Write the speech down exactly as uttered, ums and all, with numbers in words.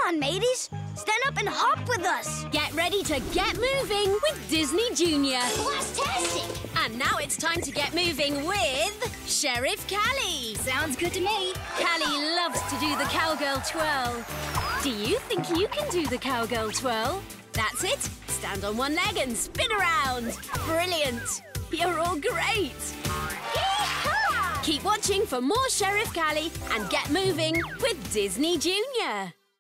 on, mateys. Stand up and hop with us. Get ready to get moving with Disney Junior. Fantastic. And now it's time to get moving with Sheriff Callie. Sounds good to me. Callie loves to do the Cowgirl Twirl. Do you think you can do the Cowgirl Twirl? That's it. Stand on one leg and spin around. Brilliant. You're all great. Yee-haw! Keep watching for more Sheriff Callie and get moving with Disney Junior.